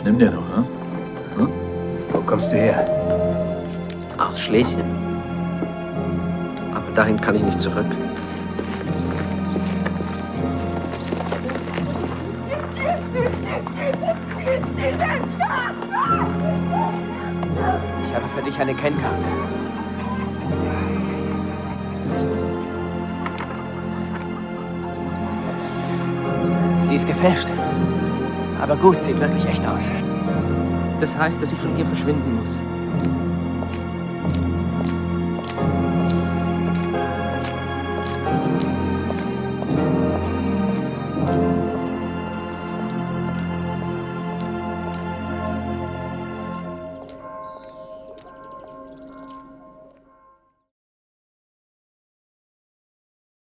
nimm dir doch, ne? Hm? Wo kommst du her? Aus Schlesien. Aber dahin kann ich nicht zurück. Ich habe für dich eine Kennkarte. Sie ist gefälscht. Aber gut, sieht wirklich echt aus. Das heißt, dass ich von hier verschwinden muss.